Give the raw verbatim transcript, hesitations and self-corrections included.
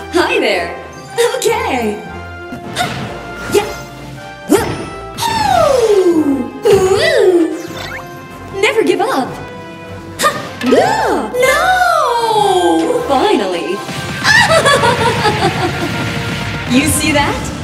Hi there. Okay. Yeah. Woo! Never give up. No! Finally. You see that?